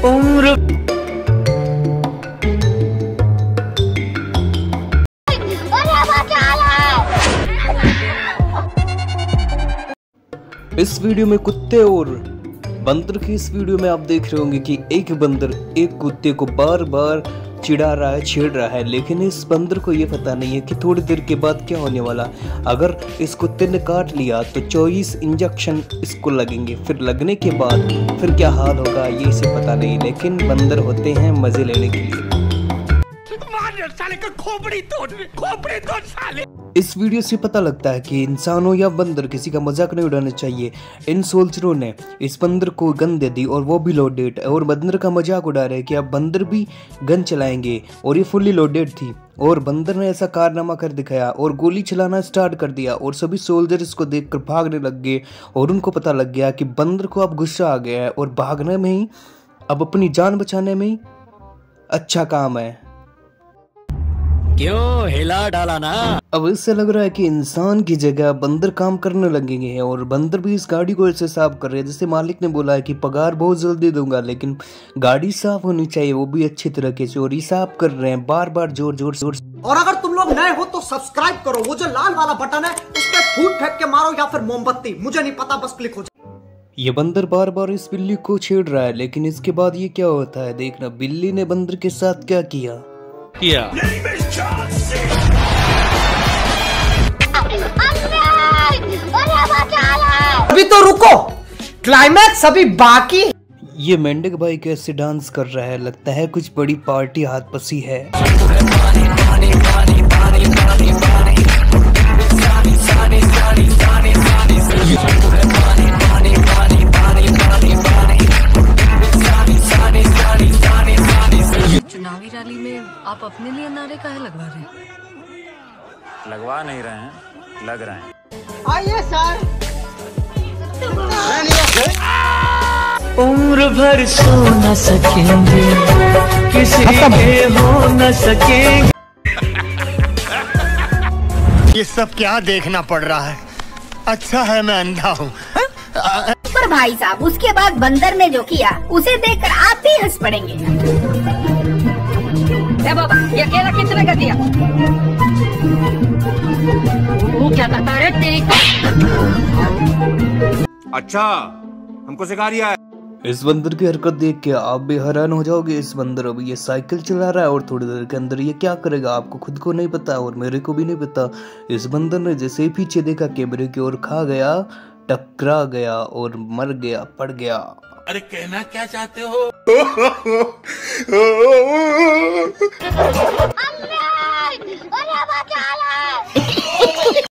उम्र इस वीडियो में कुत्ते और बंदर की इस वीडियो में आप देख रहे होंगे कि एक बंदर एक कुत्ते को बार बार चिढ़ा रहा है, छेड़ रहा है, लेकिन इस बंदर को ये पता नहीं है कि थोड़ी देर के बाद क्या होने वाला। अगर इस कुत्ते ने काट लिया तो 24 इंजेक्शन इसको लगेंगे, फिर लगने के बाद फिर क्या हाल होगा ये इसे पता नहीं, लेकिन बंदर होते हैं मजे लेने के लिए। साले का खोपड़ी तोड़ साले। इस वीडियो से पता लगता है कि इंसानों या बंदर किसी का मजाक नहीं उड़ाना चाहिए। इन सोल्जरों ने इस बंदर को गन दे दी और वो भी लोडेड, और बंदर का मजाक उड़ा रहे हैं कि अब बंदर भी गन चलाएंगे, और ये फुल्ली लोडेड थी। और बंदर ने ऐसा कारनामा कर दिखाया और गोली चलाना स्टार्ट कर दिया, और सभी सोल्जर इसको देखकर भागने लग गए। और उनको पता लग गया कि बंदर को अब गुस्सा आ गया है और भागने में ही, अब अपनी जान बचाने में ही अच्छा काम है। क्यों हिला डाला ना। अब इससे लग रहा है कि इंसान की जगह बंदर काम करने लगेंगे हैं, और बंदर भी इस गाड़ी को ऐसे साफ कर रहे हैं जैसे मालिक ने बोला है कि पगार बहुत जल्दी दूंगा, लेकिन गाड़ी साफ होनी चाहिए, वो भी अच्छी तरीके से, और ये साफ कर रहे हैं बार बार जोर जोर से। और अगर तुम लोग नए हो तो सब्सक्राइब करो, वो जो लाल वाला बटन है उस पर फूट फेंक के मारो या फिर मोमबत्ती, मुझे नहीं पता, बस क्लिक हो जाए। ये बंदर बार बार इस बिल्ली को छेड़ रहा है, लेकिन इसके बाद ये क्या होता है देखना। बिल्ली ने बंदर के साथ क्या किया। अभी तो रुको, क्लाइमैक्स अभी बाकी। ये मेंढक भाई कैसे डांस कर रहा है, लगता है कुछ बड़ी पार्टी हाथ पसी है। चुनावी रैली में आप अपने लिए नारे काहे लगवा रहे हैं? लगवा नहीं रहे हैं, लग रहे हैं। आइए सर। उम्र भर सो न सकेंगे, किसी के हो न सकेंगे। ये सब क्या देखना पड़ रहा है? अच्छा है मैं अंधा हूँ। पर भाई साहब उसके बाद बंदर ने जो किया उसे देखकर आप भी हंस पड़ेंगे। बाबा ये अकेला कितने कर दिया? वो क्या करता है तेरी? अच्छा हमको सिखा रिया है। इस बंदर की हरकत देख के आप भी हैरान हो जाओगे। इस बंदर अभी ये साइकिल चला रहा है और थोड़ी देर के अंदर ये क्या करेगा आपको खुद को नहीं पता, और मेरे को भी नहीं पता। इस बंदर ने जैसे ही पीछे देखा कैमरे की ओर, खा गया, टकरा गया और मर गया, पड़ गया। अरे कहना क्या चाहते हो?